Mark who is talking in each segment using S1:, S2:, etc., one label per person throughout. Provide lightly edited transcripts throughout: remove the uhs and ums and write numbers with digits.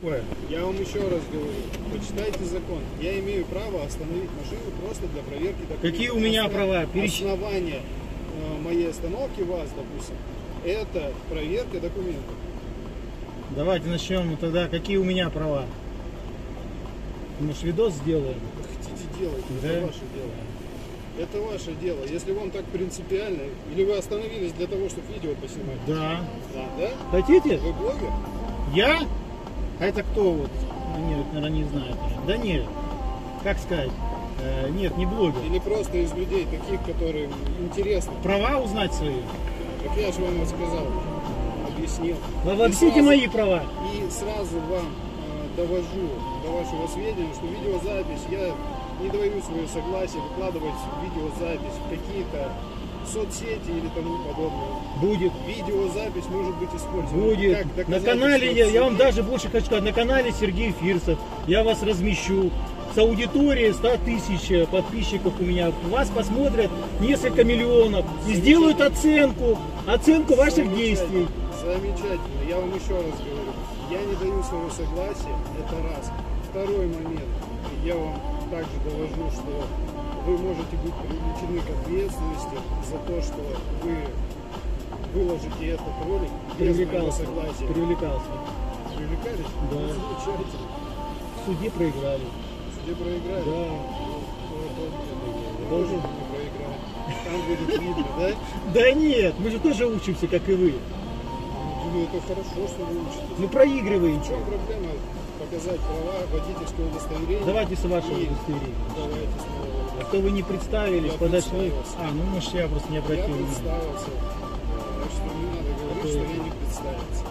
S1: такое?
S2: Я вам еще раз говорю, почитайте закон. Я имею право остановить машину просто для проверки документов.
S1: Какие у меня права?
S2: Основание моей остановки вас, допустим, это проверка документов.
S1: Давайте начнем тогда. Какие у меня права? Может, видос сделаем?
S2: Хотите делать,
S1: да?
S2: Это ваше дело. Это ваше дело. Если вам так принципиально, или вы остановились для того, чтобы видео поснимать?
S1: Да.
S2: Да?
S1: Хотите?
S2: Вы блогер?
S1: Я? А это кто вот? Ну, нет, наверное, не знаю. Да нет. Как сказать? Нет, не блогер.
S2: Или просто из людей таких, которым интересно.
S1: Права узнать свои?
S2: Так я же вам рассказал, объяснил.
S1: Вы объясните мои права.
S2: И сразу вам довожу до вашего сведения, что видеозапись, я не даю свое согласие выкладывать видеозапись в какие-то соцсети или тому подобное.
S1: Будет.
S2: Видеозапись может быть использована.
S1: Будет. На канале, я вам даже больше хочу сказать, на канале Сергей Фирсов я вас размещу. С аудиторией 100 тысяч подписчиков у меня. Вас посмотрят несколько миллионов и сделают оценку ваших действий.
S2: Замечательно. Я вам еще раз говорю. Я не даю свое согласие. Это раз. Второй момент. Я вам также доложу, что вы можете быть привлечены к ответственности за то, что вы выложите этот ролик без моего согласия.
S1: Привлекался.
S2: Привлекались?
S1: Да.
S2: Замечательно.
S1: В суде проиграли.
S2: В суде проиграли?
S1: Да.
S2: Тоже не проиграть. Там будет видно, да?
S1: Да нет, мы же тоже учимся, как и вы.
S2: Ну, это хорошо, что вы учитесь.
S1: Ну проигрываете.
S2: В чем проблема показать права, водительское удостоверение?
S1: Давайте с вашего удостоверения.
S2: Давайте с моего.
S1: А то вы не представились,
S2: Я
S1: подошли.
S2: представился.
S1: А, ну может я просто не обратил
S2: Я
S1: внимания.
S2: представился. Так что не надо говорить, что я не представился.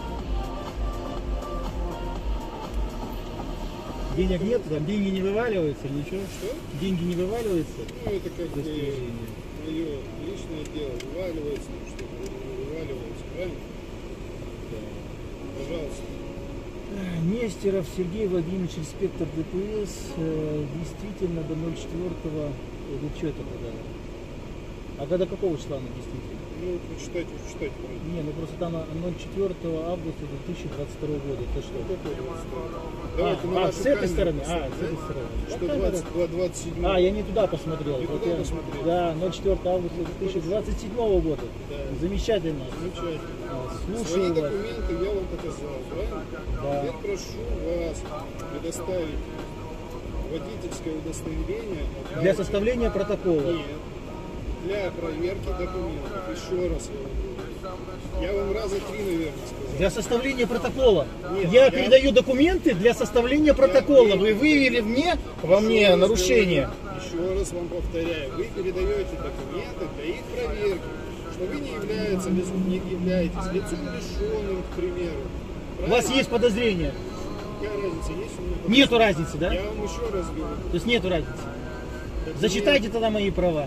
S1: Денег нет, там деньги не вываливаются, ничего?
S2: Что?
S1: Деньги не вываливаются?
S2: Ну, это как бы мое личное дело. Вываливается, ну, что-то не вываливается, правильно? Да. Пожалуйста.
S1: Нестеров Сергей Владимирович, инспектор ДПС, действительно до 04-го, что это когда? А до какого числа оно действительно?
S2: Ну, почитайте.
S1: Не, ну просто там 04 августа 2022 года, это что?
S2: Давайте
S1: с этой стороны? С этой стороны.
S2: Что 27.
S1: Я не туда посмотрел.
S2: Не туда посмотрел?
S1: Да, 04 августа 2027 года.
S2: Да.
S1: Замечательно.
S2: Свои
S1: Слушаю вас.
S2: документы я вам показал, правильно?
S1: Да.
S2: Теперь прошу вас предоставить водительское удостоверение.
S1: Для составления протокола.
S2: Нет. Для проверки документов. Еще раз я вам раза 3, наверное, сказал.
S1: Для составления протокола.
S2: Нет,
S1: я передаю документы для составления протокола. Вы выявили во мне нарушение.
S2: Еще раз вам повторяю. Вы передаете документы для их проверки. Что вы не являетесь лицом лишенным, к примеру.
S1: У вас есть подозрение?
S2: Какая разница? Есть у меня подозрение?
S1: Нету разницы, да?
S2: Я вам еще раз говорю.
S1: То есть нету разницы. Зачитайте тогда мои права.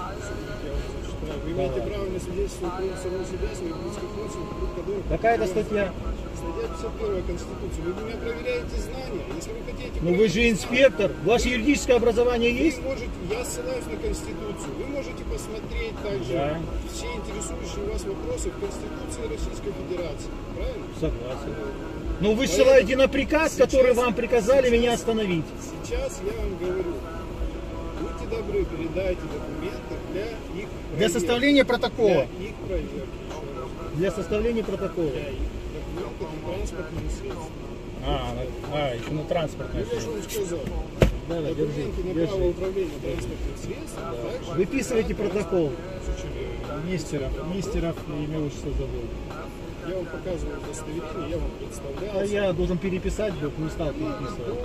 S2: Вы имеете право на свидетельство самого себя, своих близких родственников, друг друга.
S1: Какая-то статья?
S2: Статья 51 Конституции. Вы меня проверяете знания. Если вы хотите...
S1: Ну вы же инспектор. Ваше юридическое образование есть?
S2: Я ссылаюсь на Конституцию. Вы можете посмотреть также все интересующие вас вопросы в Конституции Российской Федерации. Правильно?
S1: Согласен. Но вы ссылаете на приказ, который вам приказали меня остановить.
S2: Сейчас я вам говорю. Будьте добры, передайте документы для их проверки.
S1: Для составления протокола.
S2: Для их проверки.
S1: Для составления протокола.
S2: Для их документы на транспортные средства.
S1: Еще на транспортные
S2: Я же вам сказал.
S1: Давай,
S2: Документы на
S1: держи.
S2: право управления транспортных средств. Также
S1: Выписывайте протокол. Нестеров, имя отчество забыл.
S2: я вам показываю удостоверение, я вам представлял.
S1: А я должен переписать, не стал переписывать.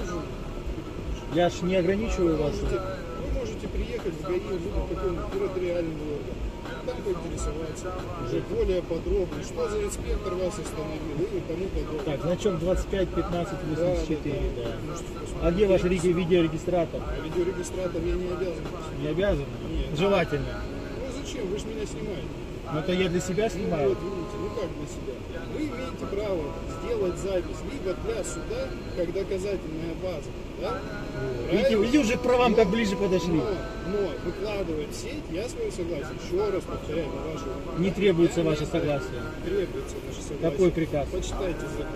S1: Я ж не ограничиваю вас.
S2: Вы можете приехать в ГАИ, либо в каком-нибудь территориальном органе, там поинтересоваться уже более подробно, что за инспектор вас остановил и тому подобное.
S1: Так, значок 25 15 84, да.
S2: Можете посмотреть.
S1: А где ваш видеорегистратор?
S2: А видеорегистратор я не обязан.
S1: Не обязан?
S2: Нет.
S1: Желательно.
S2: Ну зачем? Вы же меня снимаете.
S1: Но это я для себя снимаю.
S2: Вот видите, ну как для себя. Вы имеете право сделать запись либо для суда, как доказательная база. Да?
S1: Видите, уже к правам как ближе подошли.
S2: Но выкладывать в сеть я свое согласие. Еще раз повторяю на вашу.
S1: Не требуется ваше согласие.
S2: Требуется ваше согласие.
S1: Какой приказ?
S2: Почитайте закон.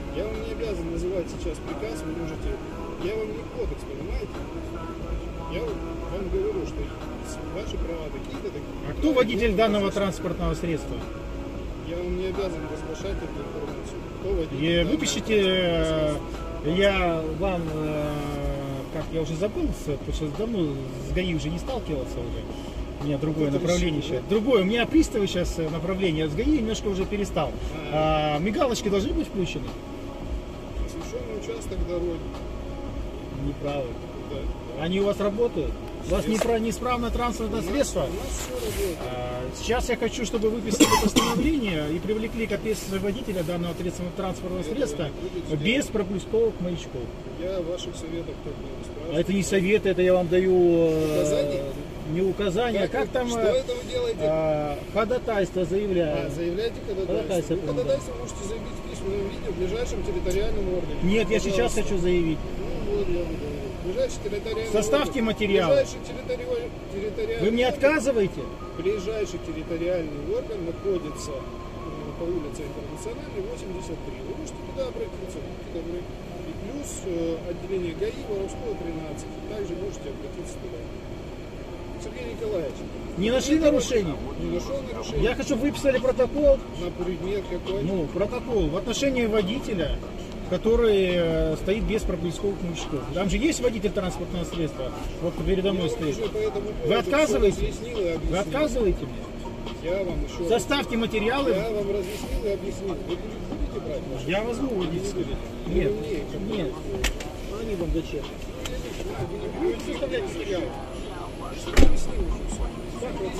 S2: Я вам не обязан называть сейчас приказ, вы можете... Я вам не кодекс, понимаете? Я вам говорю, что ваши права такие-то, такие.
S1: А кто водитель данного транспортного средства?
S2: Я вам не обязан разглашать эту информацию. Кто водитель?
S1: Выпишите, я вам, как я уже забыл, потому что давно с ГАИ уже не сталкивался уже. У меня другое направление сейчас. Другое, у меня приставы сейчас направление, а с ГАИ немножко уже перестал. Мигалочки должны быть включены?
S2: Освещенный участок дороги.
S1: Неправы.
S2: Да.
S1: Они у вас работают? У вас неисправное транспортное средство?
S2: У нас все работает.
S1: Сейчас я хочу, чтобы выписали постановление и привлекли к ответственности водителя данного транспортного средства без пропусковых маячков.
S2: Я ваших советов только не спрашиваю.
S1: А это не советы, это я вам даю
S2: Указания?
S1: не указания. Как там
S2: Что это вы делаете?
S1: ходатайство заявляю?
S2: Заявляйте ходатайство. Вы ходатайство можете заявить в письменном виде в ближайшем территориальном органе.
S1: Нет, я сейчас
S2: Пожалуйста.
S1: хочу заявить.
S2: Ну вот, я вам говорю. Ближайший территориальный
S1: Составьте
S2: орган.
S1: материалы.
S2: Ближайший территориальный
S1: Вы мне
S2: орган.
S1: отказываете?
S2: Ближайший территориальный орган находится по улице Интернациональной, 83. Вы можете туда обратиться, будьте добры. И плюс отделение ГАИ Воровского 13. Также можете обратиться туда. Сергей Николаевич.
S1: Не нашли нарушений?
S2: Не нашел нарушений.
S1: Я хочу, чтобы выписали протокол.
S2: На предмет какой?
S1: Ну, протокол в отношении водителя, который стоит без пропусковых маячков. Там же есть водитель транспортного средства, вот передо мной стоит. Вы отказываете? Вы отказываете мне?
S2: Я вам еще
S1: Составьте материалы.
S2: Я вам разъяснил и объяснил. Вы будете брать ваши?
S1: Я возьму водительское. Нет, нет. А они вам зачем? Вы составляете материалы.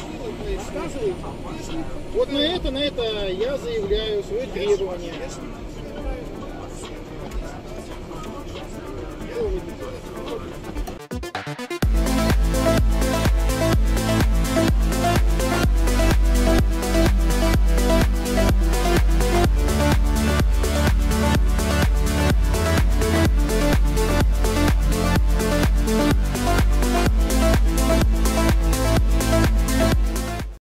S1: Вот на это я заявляю свои требования.